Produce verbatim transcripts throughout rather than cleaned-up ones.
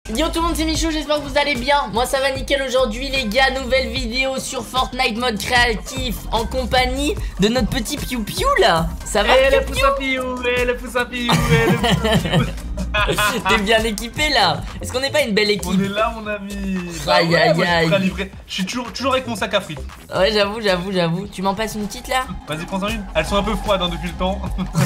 Yo tout le monde, c'est Michou, j'espère que vous allez bien. Moi ça va nickel aujourd'hui les gars. Nouvelle vidéo sur Fortnite mode créatif en compagnie de notre petit Piu Piu là. Ça va Eh Piu le pouce à Piu, eh le pouce à Piu, eh le pouce à Piu. T'es bien équipé là. Est-ce qu'on n'est pas une belle équipe? On est là mon ami. Aïe Bah ouais, aïe moi, je suis aïe. prêt à livrer. Je suis toujours, toujours avec mon sac à frites. Ouais j'avoue, j'avoue, j'avoue. Tu m'en passes une petite là? Vas-y prends-en une. Elles sont un peu froides hein, depuis le temps.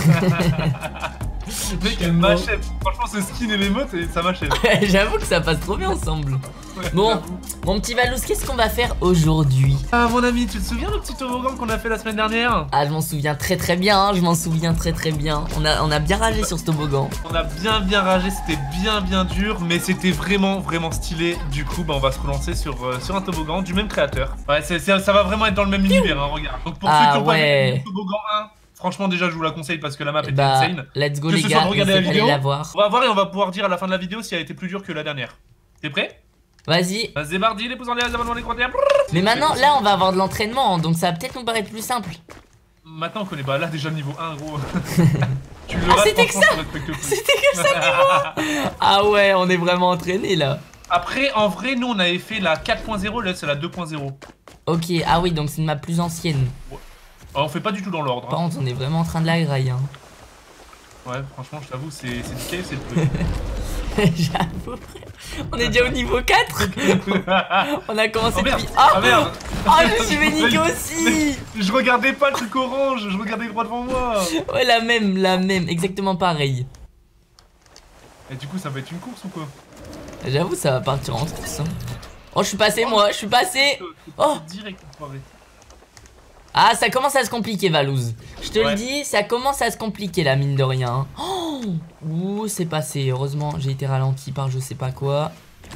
Mec elle m'achève. Franchement ce skin et les modes ça m'achève. J'avoue que ça passe trop bien ensemble. Ouais, Bon, j'avoue. mon petit Valous, qu'est-ce qu'on va faire aujourd'hui? Ah mon ami, tu te souviens le petit toboggan qu'on a fait la semaine dernière? Ah je m'en souviens très très bien, hein, je m'en souviens très très bien. On a, on a bien ragé sur ce toboggan. On a bien bien ragé, c'était bien bien dur, mais c'était vraiment vraiment stylé. Du coup bah on va se relancer sur, euh, sur un toboggan du même créateur. Ouais c'est, c'est, ça va vraiment être dans le même univers hein, regarde. Donc pour Ah, ceux qui ont ouais. pas vu le toboggan un, franchement déjà je vous la conseille parce que la map était Bah, insane. let's go Que les ce gars, soit de regarder la allez vidéo, la voir. on va voir et on va pouvoir dire à la fin de la vidéo si elle a été plus dure que la dernière. T'es prêt? Vas-y. Vas-y Bardi, les pouces en l'air, les abonnements, les commentaires. Mais maintenant, là on va avoir de l'entraînement, donc ça va peut-être nous paraître plus simple. Maintenant on connaît pas, là déjà le niveau un gros. Tu le Ah, rates, c'était que franchement, ça. tu respectes plus. C'était que ça niveau. Ah ouais, on est vraiment entraîné là. Après en vrai nous on avait fait la quatre point zéro, là c'est la deux point zéro. Ok, ah oui, donc c'est une map plus ancienne. Alors, on fait pas du tout dans l'ordre. Par Hein. contre, on est vraiment en train de la graille. Hein. Ouais, franchement, je t'avoue, c'est c'est du cave, c'est le truc. J'avoue, frère. On est déjà au niveau quatre. On a commencé Oh merde, depuis. ah Ah merde. Ah, je suis véniqué aussi. Je regardais pas le truc orange, je regardais droit devant moi. Ouais, la même, la même, exactement pareil. Et du coup, ça va être une course ou quoi? J'avoue, ça va partir en course. Hein. Oh, je suis passé, moi, je suis passé. Oh. Direct, enfoiré. Ah, ça commence à se compliquer, Valouz. Je te Ouais. le dis, ça commence à se compliquer, la mine de rien. Oh, ouh, c'est passé. Heureusement, j'ai été ralenti par je sais pas quoi.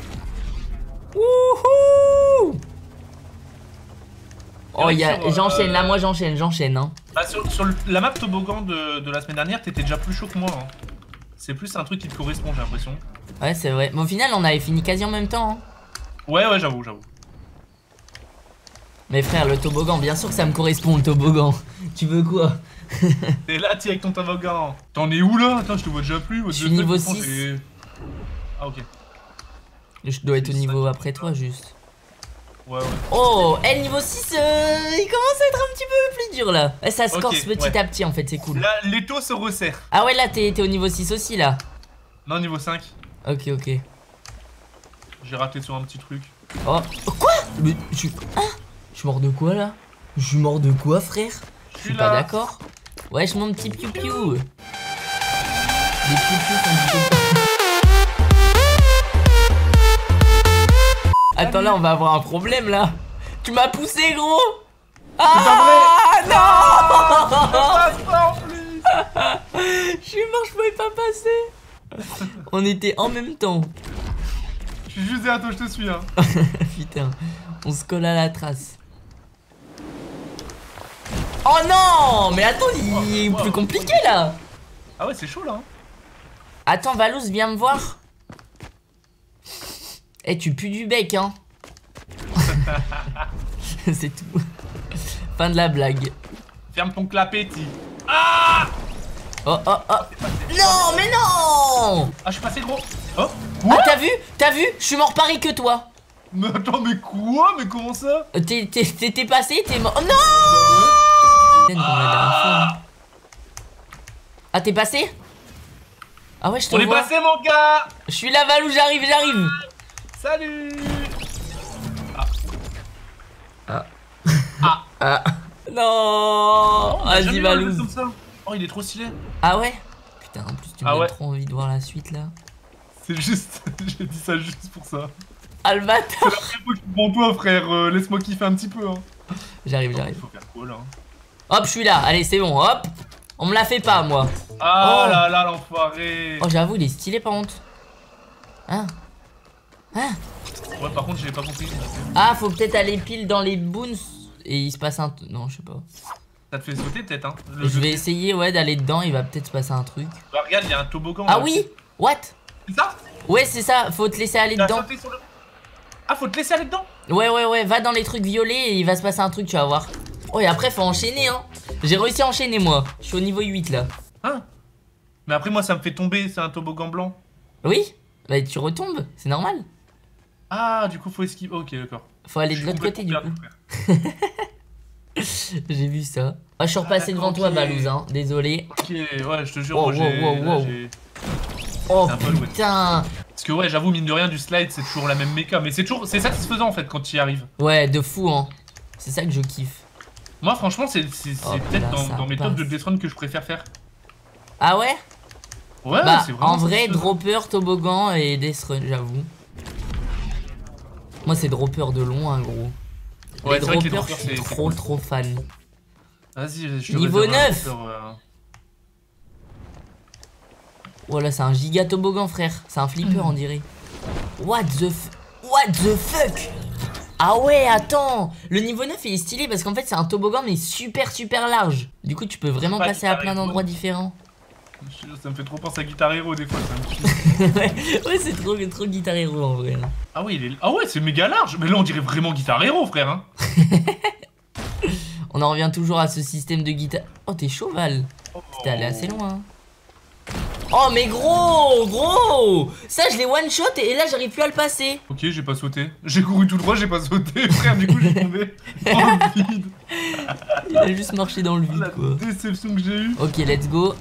Wouhou! Oh, y a... Sur, euh, j'enchaîne, là, moi, j'enchaîne, j'enchaîne. Hein. Bah, sur, sur le- la map toboggan de, de la semaine dernière, t'étais déjà plus chaud que moi. Hein. C'est plus un truc qui te correspond, j'ai l'impression. Ouais, c'est vrai. Mais au final, on avait fini quasi en même temps. Hein. Ouais, ouais, j'avoue, j'avoue. Mais frère, le toboggan, bien sûr que ça me correspond, le toboggan. Tu veux quoi? T'es là, t'es avec ton toboggan. T'en es où là? Attends, je te vois déjà plus. Je suis niveau six. J'ai- Ah, ok. Je dois être au niveau après toi, juste. Ouais, ouais. Oh, eh, niveau six, euh, il commence à être un petit peu plus dur là. Eh, ça se Ok, corse petit ouais. à petit en fait, c'est cool. Là, l'étau se resserre. Ah ouais, là t'es t'es au niveau six aussi là. Non, niveau cinq. Ok, ok. J'ai raté sur un petit truc. Oh, quoi? Mais je suis. Hein? Je suis mort de quoi là? Je suis mort de quoi, frère? Je suis pas d'accord. Wesh, mon petit piou piou. Des piou piou qu'on dit. Attends, là on va avoir un problème là. Tu m'as poussé, gros. Ah non. Je suis mort, je pouvais pas passer. On était en même temps. Je suis juste derrière toi, je te suis hein. Putain, on se colle à la trace. Oh non. Mais attends, il est plus compliqué là. Ah ouais, c'est chaud là. Hein. Attends, Valouz, viens me voir. Eh, tu pues du bec, hein. C'est tout. Fin de la blague. Ferme ton clapéti. Ah Oh, oh, oh. Non, mais non. Ah, je suis passé gros. Oh. Ah, t'as vu? T'as vu? Je suis mort pareil que toi. Mais attends, mais quoi? Mais comment ça? Euh, T'es t'es- t'es passé, t'es mort. Oh non. Ah, ah t'es passé? Ah ouais, je te On est vois. passé mon gars. Je suis là, Valou, j'arrive, j'arrive. Salut. Ah. Ah. Ah. Non. On a Vas-y, jamais Valou. vu comme ça. Oh, il est trop stylé. Ah ouais? Putain, en plus, tu me Ah donnes ouais. trop envie de voir la suite là. C'est juste, j'ai dit ça juste pour ça. Ah, le bâtard. C'est la première fois que je prends toi, frère. Euh, Laisse-moi kiffer un petit peu. Hein. J'arrive, Il j'arrive. faut faire quoi là? Hop, je suis là. Allez, c'est bon. Hop. On me la fait pas, moi. Ah Oh. là là, l'enfoiré. Oh, j'avoue, il est stylé par contre. Hein? Hein? Ouais, par contre, j'avais pas compris. Ah, faut peut-être aller pile dans les boons. Et il se passe un. Non, je sais pas. Ça te fait sauter peut-être, hein? Le Je jeu. vais essayer, ouais, d'aller dedans. Il va peut-être se passer un truc. Bah, regarde, il y a un toboggan. Ah là. oui? What? C'est ça? Ouais, c'est ça. Faut te laisser aller T'as dedans. sauté sur le... Ah, faut te laisser aller dedans? Ouais, ouais, ouais. Va dans les trucs violets et il va se passer un truc, tu vas voir. Oh, et après, faut enchaîner, hein. J'ai réussi à enchaîner, moi. Je suis au niveau huit là. Hein? Mais après, moi, ça me fait tomber. C'est un toboggan blanc. Oui? Bah tu retombes, c'est normal. Ah, du coup, faut esquiver. Ok, d'accord. Faut aller de l'autre côté, du coup. J'ai vu ça. Ah, je suis repassé ah, devant okay. toi, Balouz, hein. Désolé. Ok, ouais, je te jure, oh, moi j'ai. Wow, wow, wow. Oh putain. Parce que, ouais, j'avoue, mine de rien, du slide, c'est toujours la même méca. Mais c'est toujours. C'est satisfaisant en fait quand tu y arrives. Ouais, de fou, hein. C'est ça que je kiffe. Moi, franchement, c'est oh, peut-être dans, dans mes tops de Death Run que je préfère faire. Ah ouais? Ouais, bah, c'est vraiment. En vrai, dropper, toboggan et Death Run, j'avoue. Moi, c'est dropper de loin, gros. Ouais, les droppers, je suis trop trop fan. Vas-y, je Niveau neuf. Euh... Voilà, c'est un giga toboggan, frère. C'est un flipper, mmh. on dirait. What the f... What the fuck? Ah ouais, attends. Le niveau neuf, il est stylé parce qu'en fait, c'est un toboggan, mais super super large. Du coup, tu peux vraiment passer à plein d'endroits différents. Ça me fait trop penser à Guitar Hero des fois, ça me tue. ouais, ouais c'est trop, trop Guitar Hero en vrai. Ah ouais, il est... ah ouais, c'est méga large. Mais là, on dirait vraiment Guitar Hero, frère. Hein. On en revient toujours à ce système de guitare. Oh, t'es cheval. Oh. T'es allé assez loin. Oh, mais gros, gros. Ça, je l'ai one shot et là, j'arrive plus à le passer. Ok, j'ai pas sauté. J'ai couru tout droit, j'ai pas sauté, frère. Du coup, j'ai tombé dans le vide. Il a juste marché dans le vide, la quoi. La déception que j'ai eue. Ok, let's go.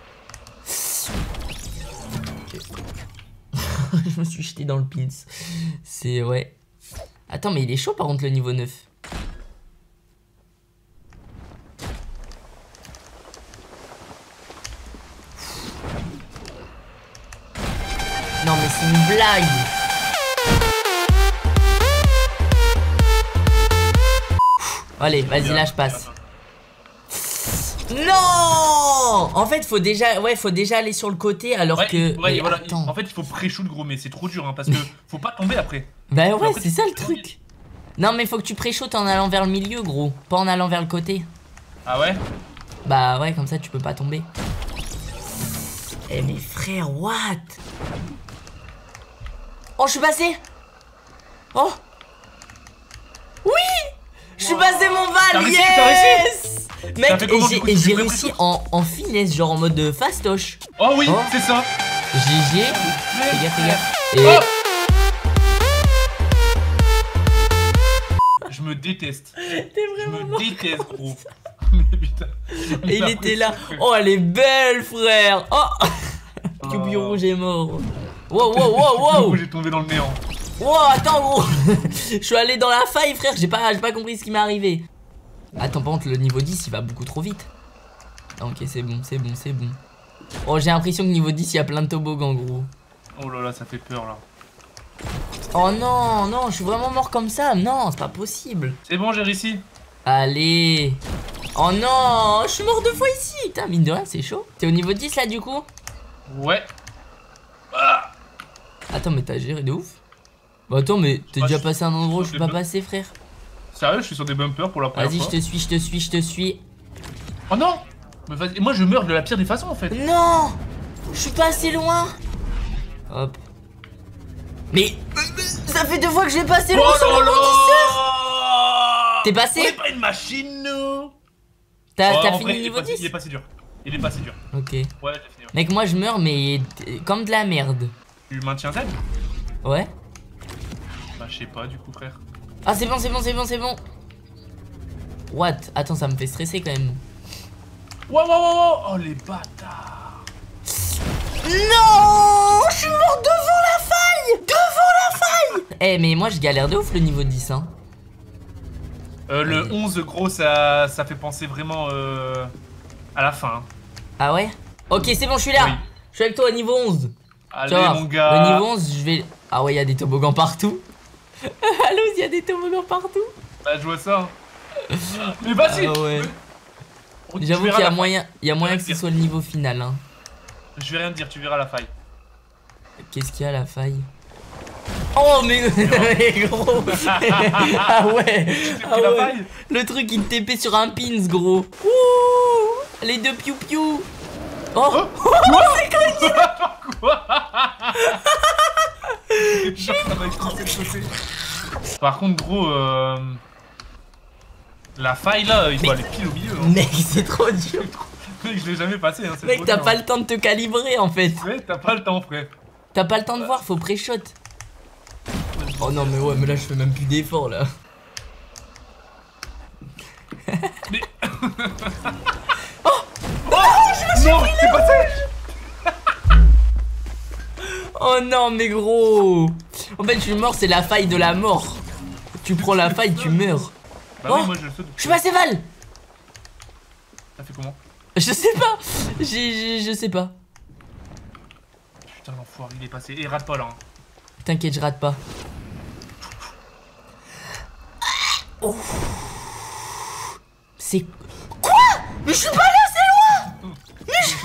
Je me suis jeté dans le pins. C'est ouais. Attends, mais il est chaud par contre le niveau neuf. Non mais c'est une blague. Allez, vas-y, là je passe. Non. En fait, faut déjà, ouais, faut déjà aller sur le côté alors ouais, que. Ouais, voilà. En fait, il faut pré-shoot gros, mais c'est trop dur, hein, parce que faut pas tomber après. Bah ouais, c'est ça le truc. Non, mais faut que tu pré-shoot en allant vers le milieu, gros, pas en allant vers le côté. Ah ouais? Bah ouais, comme ça tu peux pas tomber. Eh mais frère, what? Oh, je suis passé. Oh. Oui. Je suis passé mon val, yes. Mec, et j'ai réussi en, en finesse, genre en mode fastoche. Oh oui, oh. C'est ça. G G. Fais gaffe, fais gaffe. Et... Oh. Je me déteste. T'es vraiment Je me mort. déteste, gros. Mais putain. Et il était là. Oh, elle est belle, frère. Oh. Cubi oh. Rouge est mort. Wow, wow, wow, wow. J'ai tombé dans le néant. Wow, attends, gros. Je suis allé dans la faille, frère. J'ai pas, j'ai pas compris ce qui m'est arrivé. Attends, par contre, le niveau dix il va beaucoup trop vite. Ok, c'est bon, c'est bon, c'est bon. Oh, j'ai l'impression que niveau dix il y a plein de toboggans, gros. Oh là là, ça fait peur là. Oh non, non, je suis vraiment mort comme ça. Non, c'est pas possible. C'est bon, j'ai réussi. Allez. Oh non, je suis mort deux fois ici. Putain, mine de rien, c'est chaud. T'es au niveau dix là, du coup? Ouais. Ah. Attends, mais t'as géré de ouf. Bah attends, mais t'es déjà passé un endroit où je suis pas passé, frère. Sérieux, je suis sur des bumpers pour la première fois. Vas-y, je te suis, je te suis, je te suis. Oh non. Mais vas-y, moi je meurs de la pire des façons en fait. Non. Je suis pas assez loin. Hop. Mais ça fait deux fois que je vais passer loin sur le bondisseur. T'es passé? On est pas une machine, nous. T'as oh, fini le niveau dix? Il est pas si dur. Il est pas si dur. Ok. Ouais, j'ai fini. Ouais. Mec, moi je meurs, mais comme de la merde. Tu maintiens Z? Ouais. Bah, je sais pas, du coup, frère. Ah, c'est bon, c'est bon, c'est bon, c'est bon. What? Attends, ça me fait stresser quand même. Wow, wow, wow, wow. Oh, les bâtards. Non. Je suis mort devant la faille. Devant la faille. Eh, hey, mais moi je galère de ouf le niveau dix, hein. Euh, le Allez. onze, gros, ça, ça fait penser vraiment euh, à la fin. Ah ouais? Ok, c'est bon, je suis là. Oui. Je suis avec toi au niveau onze. Allez, vois, mon gars. Le niveau onze, je vais... Ah ouais, il y a des toboggans partout. Allô, il y a des toboggans partout. Bah, je vois ça. Mais vas-y. Ah ouais. J'avoue qu'il y a moyen, il y a moyen que ce soit le niveau final, hein. Je vais rien te dire, tu verras la faille. Qu'est-ce qu'il y a la faille? Oh mais gros. Ah ouais, ah ouais. Le truc il te T P sur un pins, gros. Ouh, les deux piou piou. Oh, oh, oh c'est connu. Quoi? Par contre, gros, euh... la faille là, il doit aller pile au milieu. Hein. Mec, c'est trop dur. Mec, je l'ai jamais passé. Hein, mec, t'as pas le temps de te calibrer en fait. Ouais, t'as pas le temps, frère. T'as pas le temps de voir, faut pré-shot. Oh non, mais ouais, mais là je fais même plus d'efforts là. Mais... oh, oh je non, c'est pas ça. Oh non, mais gros. En fait, je suis mort, c'est la faille de la mort. Tu prends la faille, tu meurs. Bah oh, oui, moi je le saute. Je suis passé Val. T'as fait comment? Je sais pas. J'ai, je sais pas. Putain, l'enfoiré, il est passé. Et rate pas là. Hein. T'inquiète, je rate pas. Oh. C'est... Quoi? Mais je suis pas allé assez loin. Mais je...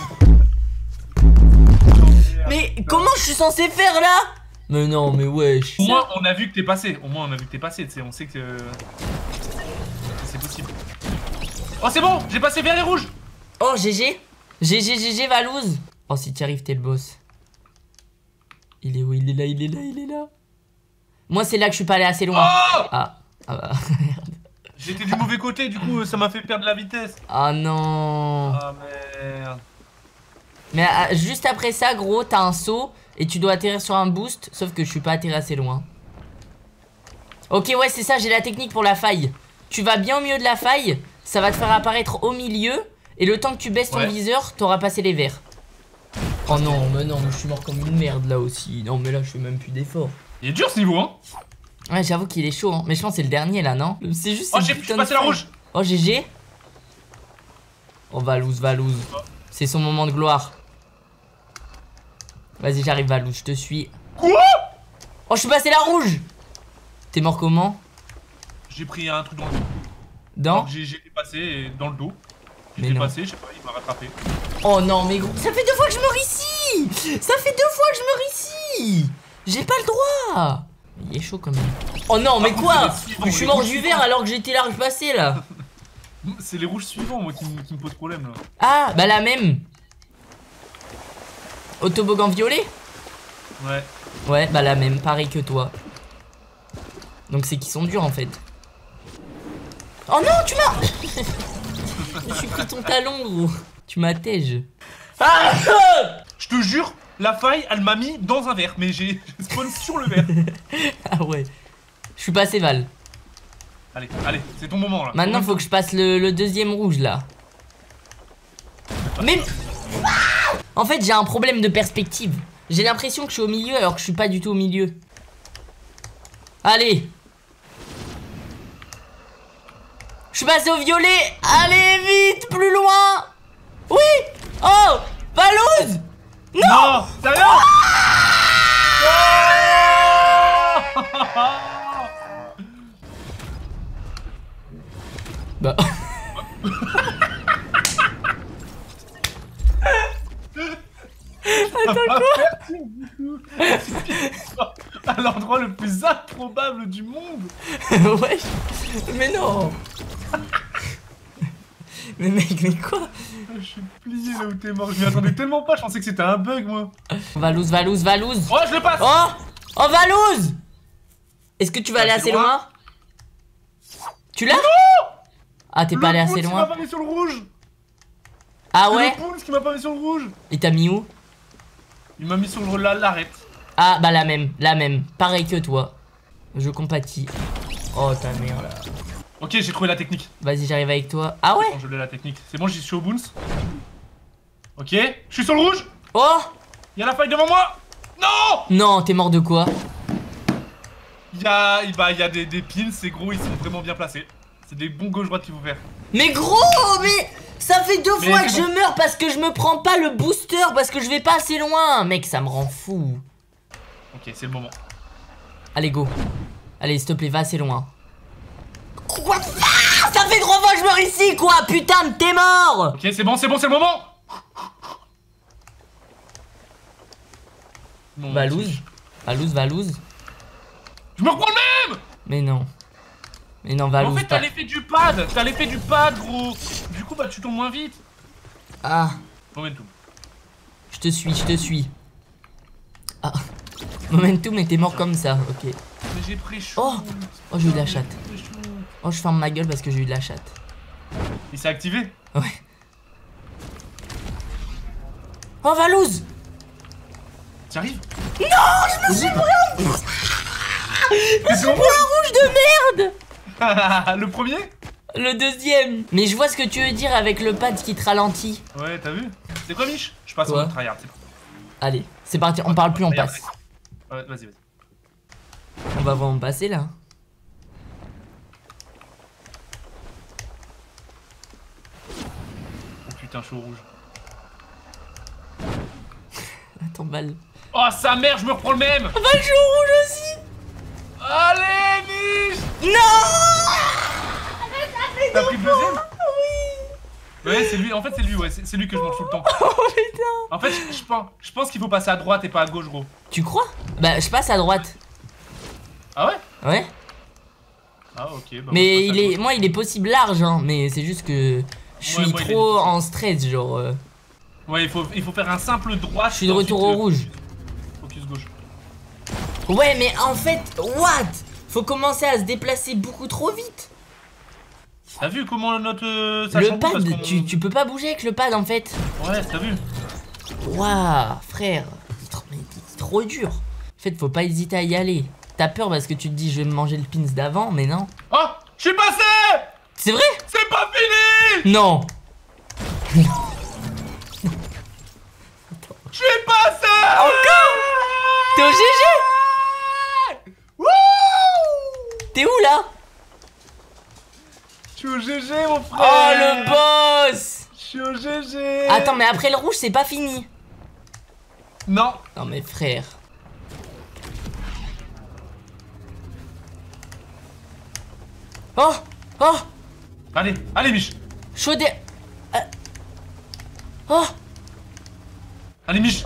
Mais comment je suis censé faire là? Mais non, mais wesh. Au moins, on a vu que t'es passé. Au moins, on a vu que t'es passé. Tu sais, on sait que... c'est possible. Oh, c'est bon. J'ai passé vert et rouge. Oh, G G. G G, G G, Valouz. Oh, si t'y arrives, t'es le boss. Il est où? Il est là, il est là, il est là. Moi, c'est là que je suis pas allé assez loin. Oh ah, ah bah, merde. J'étais du mauvais côté, du coup, ça m'a fait perdre la vitesse. Ah non. Ah merde. Mais euh, juste après ça, gros, t'as un saut et tu dois atterrir sur un boost. Sauf que je suis pas atterri assez loin. Ok, ouais, c'est ça, j'ai la technique pour la faille. Tu vas bien au milieu de la faille, ça va te faire apparaître au milieu. Et le temps que tu baisses ton ouais. viseur, t'auras passé les verts. Oh non, mais non, mais je suis mort comme une merde là aussi. Non, mais là, je fais même plus d'efforts. Il est dur ce niveau, hein. Ouais, j'avoue qu'il est chaud, hein. Mais je pense que c'est le dernier là, non? C'est juste. Oh, j'ai passé la rouge. Oh, G G. Oh, Valouz, Valouz. C'est son moment de gloire. Vas-y, j'arrive, Valouz, je te suis. Quoi? Oh, je suis passé la rouge. T'es mort comment? J'ai pris un truc dans le dos. Dans J'ai passé dans le dos. Mais J'ai non. passé, je sais pas, il m'a rattrapé. Oh non, mais gros, ça fait deux fois que je meurs ici. Ça fait deux fois que je meurs ici. J'ai pas le droit. Il est chaud quand même. Oh non, mais quoi? Je suis mort du vert alors que j'étais large passé là. C'est les rouges suivants, moi, qui, qui me posent problème là. Ah, bah la même. Au toboggan violet? Ouais. Ouais, bah la même, pareil que toi. Donc c'est qu'ils sont durs en fait. Oh non, tu m'as. Je suis pris ton talon, gros. Tu m'attèges. Ah, je te jure, la faille, elle m'a mis dans un verre, mais j'ai spawn sur le verre. Ah ouais. Je suis passé Val. Allez, allez, c'est ton moment là. Maintenant, faut que je passe le, le deuxième rouge là. Mais... En fait, j'ai un problème de perspective. J'ai l'impression que je suis au milieu alors que je suis pas du tout au milieu. Allez. Je suis passé au violet. Allez, vite, plus loin. Oui. Oh, Valouz. Non, non, sérieux. Ah bah... Attends quoi? À l'endroit le plus improbable du monde. Ouais. Mais non. Mais mec, mais quoi? Je suis plié là où t'es mort. Je m'y attendais tellement pas, je pensais que c'était un bug moi. Valouz, Valouz, Valouz. Oh, je le passe. Oh, oh Valouz. Est-ce que tu vas aller assez loin, loin? Tu l'as? Ah, t'es pas allé assez loin? Il m'a pas mis sur le rouge. Ah ouais? C'est le qui m'a pas mis sur le rouge. Et t'as mis où? Il m'a mis sur le l'arête. Ah bah la même, la même, pareil que toi. Je compatis. Oh ta mère là. Ok, j'ai trouvé la technique. Vas-y, j'arrive avec toi. Ah ouais? Bon, je l'ai la technique. C'est bon, j'y suis au boons. Ok, je suis sur le rouge. Oh! Il y a la faille devant moi. Non! Non, t'es mort de quoi? Il y a, bah, il y a des, des pins, c'est gros, ils sont vraiment bien placés. C'est des bons gauche-droite qu'il faut faire. Mais gros, mais ça fait deux mais fois que bon. je meurs parce que je me prends pas le booster, parce que je vais pas assez loin. Mec, ça me rend fou. Ok, c'est le moment. Allez, go. Allez, s'il te plaît, va assez loin. Quoi? Ah, ça fait trois fois que je meurs ici, quoi. Putain, t'es mort. Ok, c'est bon, c'est bon, c'est le moment. Bon, Valouz. Valouz, Valouz. Je me reprends le même. Mais non. Mais non, Valouz. En fait, t'as l'effet du pad. T'as l'effet du pad, gros. Du coup, bah, tu tombes moins vite. Ah. Momentum. Je te suis, je te suis. Ah. Momentum était mort comme ça, ok. Mais j'ai pris chaud. Oh, oh j'ai eu de la chatte. Oh, je ferme ma gueule parce que j'ai eu de la chatte. Il s'est activé? Ouais. Oh, Valouz. T'y arrives? Non, je me suis pris un... Je me suis bon pris un rouge de merde. Le premier? Le deuxième. Mais je vois ce que tu veux dire avec le pad qui te ralentit. Ouais, t'as vu? C'est quoi, Mich? Je passe en Quoi? mode tryhard, c'est bon. Allez, c'est parti, on parle plus, on passe. Ouais, vas-y, vas-y. On va vraiment passer là. Oh putain, je suis au rouge. Attends, balle. Oh, sa mère, je me reprends le même! Ah bah, je suis au rouge aussi. Allez, Mich! Non. T'as pris le deuxième? Ouais, c'est lui, en fait, c'est lui, ouais, c'est lui que je mange tout le temps. Oh putain. En fait, je, je pense, je pense qu'il faut passer à droite et pas à gauche, gros. Tu crois? Bah, je passe à droite. Ah ouais? Ouais. Ah, ok. Bah, Mais moi, il est, moi, il est possible large, hein. Mais c'est juste que je suis Ouais, moi, il est trop difficile. en stress, genre. euh, Ouais, il faut, il faut faire un simple droit. Je suis de retour au rouge. Focus gauche. Ouais, mais en fait, what? Faut commencer à se déplacer beaucoup trop vite. T'as vu comment notre. Euh, ça Le chamboule parce pad, qu'on- tu, tu peux pas bouger avec le pad en fait. Ouais, t'as vu? Waouh, frère, c'est trop, mais c'est trop dur. En fait, faut pas hésiter à y aller. T'as peur parce que tu te dis je vais me manger le pins d'avant, mais non. Oh! Je suis passé! C'est vrai? C'est pas fini! Non. Je suis passé! Encore? T'es au G G? Wouh! T'es où là? Je suis au G G, mon frère! Oh le boss! Je suis au G G! Attends, mais après le rouge, c'est pas fini. Non! Non mais frère. Oh! Oh! Allez, allez, Mich! Chaudé. Euh... Oh! Allez, Mich! Oh!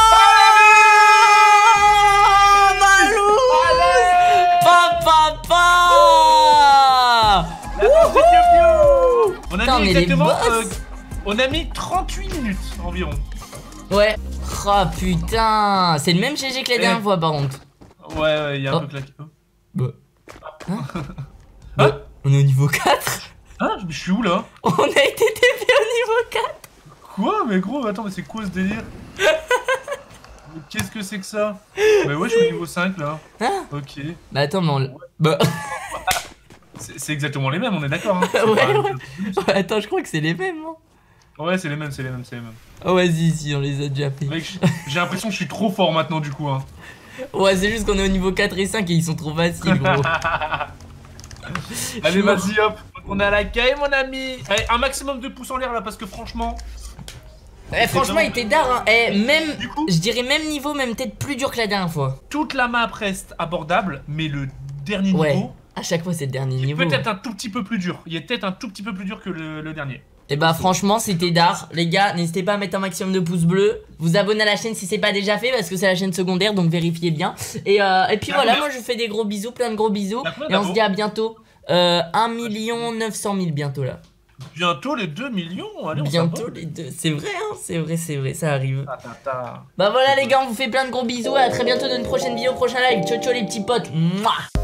Malou! Papa! Papa! On a Putain, mis mais les exactement. boss. euh, on a mis trente-huit minutes environ. Ouais. Oh putain! C'est le même G G que la Eh. dernière fois par contre. Ouais, ouais, il y a un Oh. peu claqué. Oh. Bah. Hein? Bah, on est au niveau quatre? Hein? Je suis où là? On a été T P au niveau quatre! Quoi? Mais gros, attends, mais c'est quoi ce délire? Mais qu'est-ce que c'est que ça? Mais ouais, je suis au niveau cinq là. Hein? Ok. Bah attends, mais on l'a- Bah. C'est c'est exactement les mêmes, on est d'accord. Hein? C'est Ouais, pas- ouais. Attends, je crois que c'est les mêmes, hein. Ouais, c'est les mêmes, c'est les mêmes, c'est les mêmes. Oh, vas-y, si, on les a déjà fait. Mec, j- j'ai l'impression que je suis trop fort maintenant du coup. Hein. Ouais, c'est juste qu'on est au niveau quatre et cinq et ils sont trop faciles, gros. Allez, suis mort. vas-y, hop. On est à l'accueil, mon ami. Allez, un maximum de pouces en l'air là, parce que franchement. Eh, franchement, il était d'art, hein. Eh, même, Du coup- je dirais même niveau, même peut-être plus dur que la dernière fois. Toute la map reste abordable, mais le dernier Ouais, niveau. à chaque fois, c'est le dernier niveau. Peut-être un tout petit peu plus dur. Il est peut-être un tout petit peu plus dur que le, le dernier. Et bah, franchement, c'était d'art. Les gars, n'hésitez pas à mettre un maximum de pouces bleus. Vous abonner à la chaîne si c'est pas déjà fait, parce que c'est la chaîne secondaire, donc vérifiez bien. Et, euh, et puis La voilà, première- moi je vous fais des gros bisous, plein de gros bisous. La première Et on se d'abord. dit à bientôt. Euh, un million neuf cent mille bientôt là. Bientôt les deux millions. Allez, on Bientôt s'abonne. les deux. C'est vrai, hein, c'est vrai, c'est vrai, ça arrive. Ah, ta, ta. Bah voilà les gars, on vous fait plein de gros bisous. À très bientôt dans une prochaine vidéo, prochain live. Ciao ciao les petits potes. Mouah.